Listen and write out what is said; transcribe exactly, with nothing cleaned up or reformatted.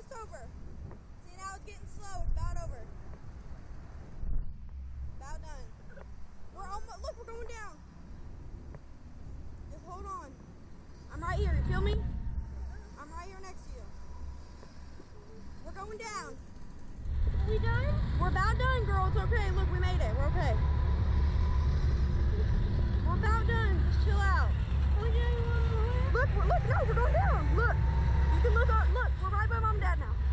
almost over. See, now it's getting slow. It's about over. About done. We're almost, look, we're going down. Just hold on. I'm right here, you feel me? I'm right here next to you. We're going down. Are we done? We're about done, girl. It's okay. Look, we made it. We're okay. We're about done. Just chill out. Are we doing one more? Look, we're, look, no, we're going down. Look. You can look up. Look, we're right by mom and dad now.